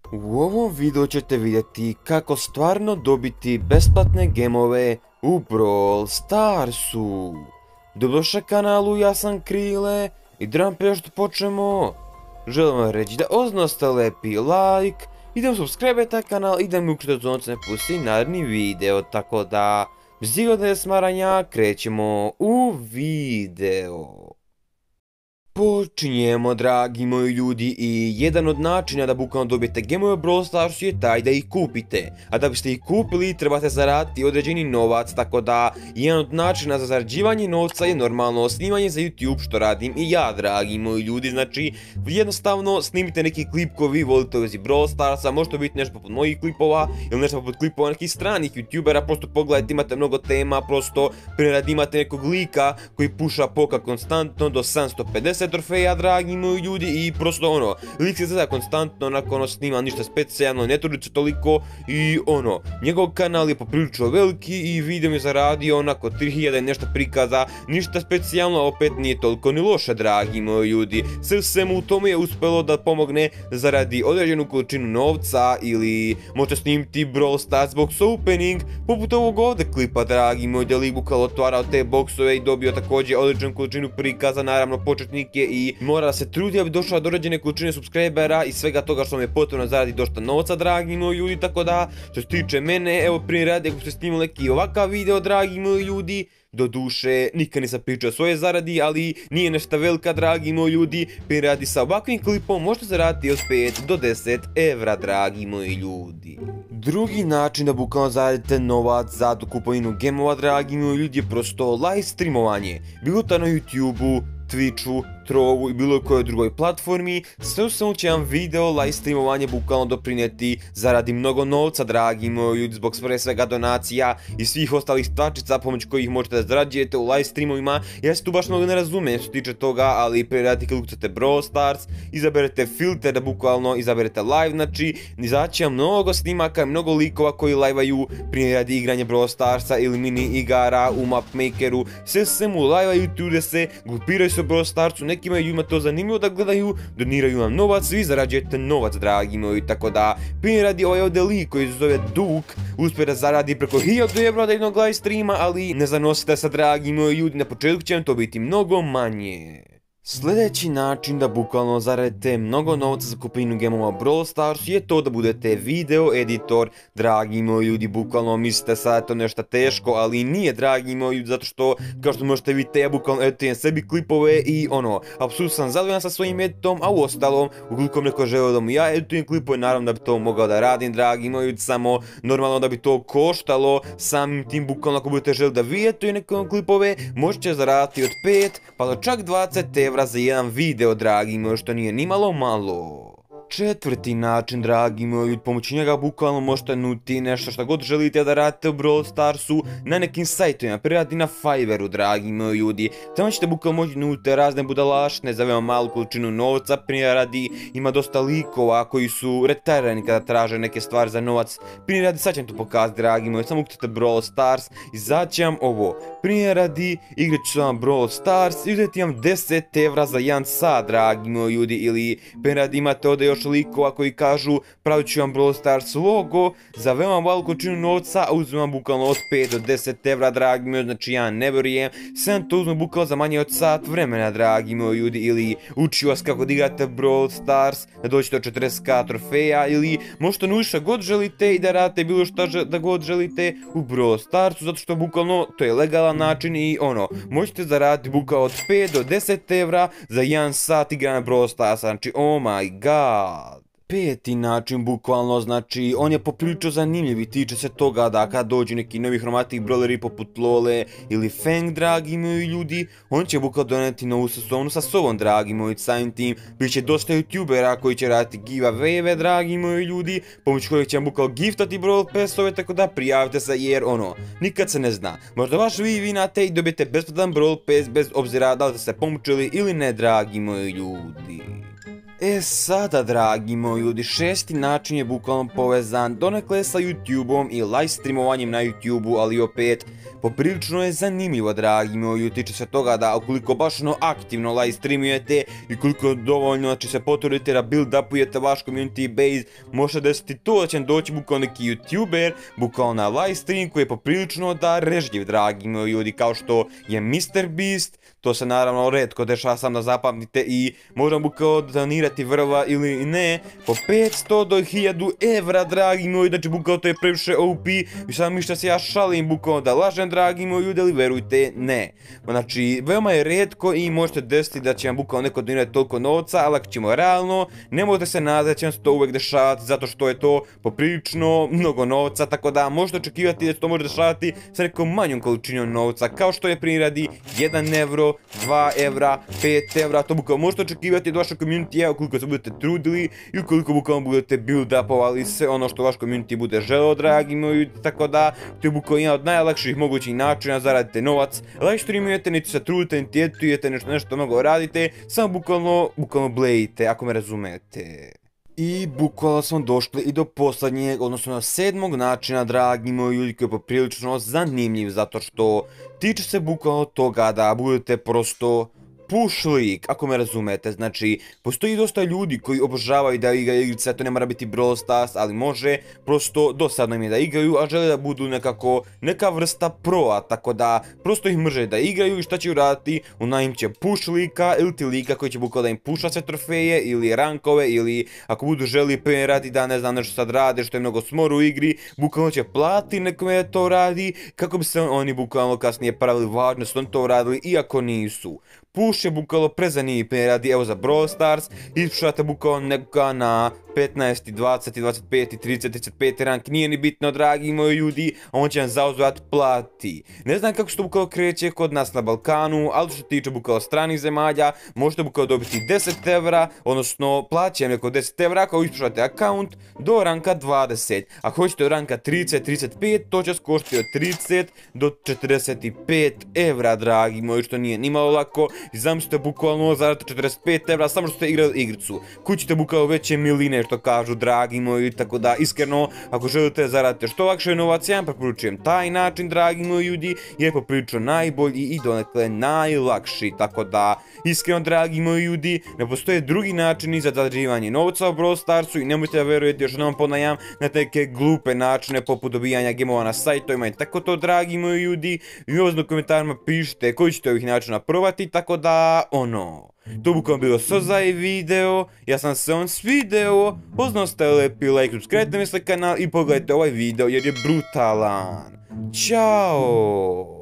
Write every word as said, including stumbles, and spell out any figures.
U ovom videu ćete vidjeti kako stvarno dobiti besplatne gemove u Brawl Starsu. Dobrodošli kanalu, ja sam Krile i drago prije što počnemo, želim vam reći da oznoste lepi like i da subscribe taj kanal i da mi uključite zvonce ne pusti naredni video, tako da bez igode smaranja krećemo u video. Počinjemo, dragi moji ljudi, i jedan od načina da bukvalno dobijete gemove u Brawl Starsu je taj da ih kupite. A da biste ih kupili trebate zaraditi određeni novac, tako da jedan od načina za zarađivanje novca je normalno snimanje za YouTube, što radim i ja, dragi moji ljudi. Znači jednostavno snimite neki klip koji vi volite u vezi Brawl Starsa, može to biti nešto poput mojih klipova ili nešto poput klipova nekih stranih YouTubera. Prosto pogledajte, imate mnogo tema, prosto primjer imate nekog lika koji puša poka konstantno do sedamsto pedeset trofeja, dragi moji ljudi, i prosto ono, lik se zada konstantno, onako ono snima ništa specijalno, ne trudi se toliko i ono, njegov kanal je poprilično veliki i video mi je zaradio onako tri hiljade nešto prikaza, ništa specijalno, opet nije toliko ni loše, dragi moji ljudi. Sve svemu u tome je uspjelo da pomogne da zaradi određenu količinu novca ili možete snimiti Brawl Stars box opening poput ovog ovdje klipa, dragi moji, da lik bukvalno otvarao te boksove i dobio također određenu količinu prikaza, naravno početnik je i mora da se trudi da bi došao do određene količine subscribera i svega toga što mi je potrebno zaradi dosta novca, dragi moji ljudi. Tako da, što se tiče mene, evo primjer radi, ako ste snimali neki ovakav video, dragi moji ljudi, do duše nikad nisam pričao o svojoj zaradi, ali nije nešto velika, dragi moji ljudi. Primjer radi, sa ovakvim klipom možete zaraditi od pet do deset evra, dragi moji ljudi. Drugi način da bukvalno zaradite novac za kupovinu gemova, dragi moji ljudi, je prosto live streamovanje. Bilo to na YouTubeu, Twitchu, Trovu i bilo kojoj drugoj platformi. Sve u svemu će vam video live streamovanje bukvalno doprinijeti zaradi mnogo novca, dragi moji ljudi, zbog sve svega donacija i svih ostalih stvačica pomoć kojih možete da zarađujete u live streamovima. Ja se tu baš mnogo ne razumijem što se tiče toga, ali prije radite kad ukucate Brawl Stars, izaberete filter da bukvalno izaberete live, znači izaći vam mnogo snimaka, mnogo likova koji live-aju prije radi igranje Brawl Starsa ili mini igara u Mapmakeru. Sve svemu live-aju, trude se, grupiraju se u Brawl Starsu, nekima je ljudima to zanimljivo da gledaju, doniraju vam novac, vi zarađujete novac, dragi moji. Tako da, primjer radi, ovaj ovdje lik koji se zove Duke uspije da zaradi preko hiljadu evra od jednog live streama, ali ne zanosite se, dragi moji ljudi, na početku će vam to biti mnogo manje. Sljedeći način da bukvalno zaradite mnogo novca za kupovinu gemova Brawl Stars je to da budete video editor, dragi moji ljudi. Bukvalno mislite sad to nešto teško, ali nije, dragi moji ljudi, zato što kao što možete vidjeti, ja bukvalno editujem sebi klipove i ono, apsolutno sam zadovoljan sa svojim editom, a u ostalom, ukoliko neko želeo da mu ja editujem klipove, naravno da bi to mogao da radim, dragi moji ljudi, samo normalno da bi to koštalo. Samim tim, bukvalno ako budete želi da vi editujete nekom klipove, možete zaraditi od pet pa do čak dvadeset evra za jedan video, dragi moji, što nije ni malo malo. Četvrti način, dragi moji, pomoću njega bukvalno možete nuti nešto što god želite da radite u Brawl Starsu na nekim sajtovima, priradi na Fiverru, dragi moji ljudi. Tamo ćete bukvalno moći nuti razne budalaštine za veoma malu količinu novca. Primjer radi, ima dosta likova koji su retirirani kada traže neke stvari za novac. Primjer radi, sad ću vam to pokazati, dragi moji, samo ukucate Brawl Stars i zaći vam ovo. Primjer radi, igrat ću vam Brawl Stars i uzeti vam deset evra za jedan sat, dragi moji ljudi, ili primjer radi, imate ovdje još likova koji kažu pravit ću vam Brawl Stars logo za veoma malu količinu novca, a uzmem vam bukvalno od pet do deset evra, dragi moji, znači ja ne vjerujem. Sam to uzmem bukvalno za manje od sat vremena, dragi moji ljudi, ili uči vas kako da igrate Brawl Stars, da dođete do četrdeset ka trofeja, ili možete naučiti šta god želite i da radite bilo šta da god želite u Brawl Starsu, zato što bukvalno to je legalan način i ono, možete zaraditi bukvalno od pet do deset evra za jedan sat igranja Brawl Starsa, znači oh my god. Peti način, bukvalno, znači, on je poprilično zanimljiv i tiče se toga da kad dođu neki novi hromatih brawleri poput Lole ili Fang, dragi moji ljudi, on će bukvalno doneti novu sezonu sa sobom, dragi moji. Samim tim bit će dosta youtubera koji će raditi giveaway-eve, dragi moji ljudi, pomoću kojih će vam bukvalno giftati Brawl Passove, tako da prijavite se jer ono, nikad se ne zna. Možda baš vi vinate i dobijete besplatan Brawl Pass bez obzira da li ste se pomučili ili ne, dragi moji ljudi. E sada, dragi moji ljudi, šesti način je bukvalno povezan donekle sa YouTubeom i live streamovanjem na YouTubeu, ali opet poprilično je zanimljivo, dragi moji ljudi, tiče se toga da ukoliko baš ono aktivno live streamujete i koliko dovoljno, znači se potrudite da build upujete vaš community base, može desiti to da će doći bukvalno neki YouTuber, bukvalno na live stream koji je poprilično da režljiv, dragi moji ljudi, kao što je mister Beast. To se naravno retko dešava, sam da zapamtite, i možemo bukvalno donirati vrva ili ne po petsto do hiljadu evra, dragi moji, znači bukvalno to je previše O P, i sad mi što se ja šalim bukvalno da lažem, dragi moji ljudi, ali verujte, ne. Znači, veoma je retko i možete desiti da će vam bukvalno neko donirati toliko novca, ali ako ćemo realno, ne možete se nadati da će vam se to uvek dešavati, zato što je to poprilično mnogo novca, tako da možete očekivati da se to može dešavati sa nekom manjom količinom novca, kao što je priradi jedan evro, dva evra, pet evra, to bukvalno možete očekivati od vašeg community-a ukoliko se budete trudili i ukoliko bukvalno budete build-upovali sve ono što vaš community bude želeo, dragi moji, tako da to je bukvalno jedan od najlakših mogućih načina zaradite novac, live streamujete, niti se trudite, niti editujete, nešto nešto mnogo radite, samo bukvalno, bukvalno blejite, ako me razumete. I bukvalno smo došli i do posljednjeg, odnosno sedmog načina, dragi moji ljudi, koji je poprilično zanimljiv, zato što tiče se bukvalno toga da budete prosto push league, ako me razumete. Znači, postoji dosta ljudi koji obožavaju da igraju igrice, to ne mora biti Brawl Stars, ali može, prosto dosadno im je da igraju, a žele da budu nekako neka vrsta proa, tako da prosto ih mrže da igraju i šta će uraditi, unajim će push lika ili ti lika koji će bukvalno da im puša sve trofeje ili rankove, ili ako budu želi radi da ne znam nešto sad rade što je mnogo smor u igri, bukvalno će plati nekome da to radi kako bi se oni bukvalno kasnije pravili važno što oni to radili, iako nisu. Push je bukvalno prezanimljiv radi, evo za Brawl Stars, ispušate bukvalno nekoga na petnaest, dvadeset, dvadeset pet, trideset, trideset pet rank, nije ni bitno, dragi moji ljudi, a on će vam zauzvrat plati. Ne znam kako što bukvalno kreće kod nas na Balkanu, ali što tiče bukvalno stranih zemalja, možete bukvalno dobiti deset evra, odnosno plaćam neko deset evra ako ispušate account do ranka dvadeset. Ako hoćete od ranka trideset, trideset pet, to će skoštiti od trideset do četrdeset pet evra, dragi moji, što nije nimalo lako. I zamislite bukvalno zaradite četrdeset pet evra samo što ste igrali igricu. Kućite bukvalno veće miline, što kažu, dragi moji, tako da iskreno ako želite zaradite što lakše novac, ja vam preporučujem taj način, dragi moji ljudi, jer je poprilično najbolji i donekle najlakši, tako da iskreno, dragi moji ljudi, ne postoje drugi načini za zarađivanje novca u Brawl Starsu i nemojte da verujete, još jednom ponavljam, na neke glupe načine poput dobijanja gemova na sajtovima i tako to, dragi moji ljudi, i ovdje u komentarima pišite koji ćete ovih načina probati, tako da, ono, to bukvalno bilo sve za ovaj video, ja sam se on svideo, pozdrav, stavite lepi like, subscribe na kanal i pogledajte ovaj video jer je brutalan. Ćao!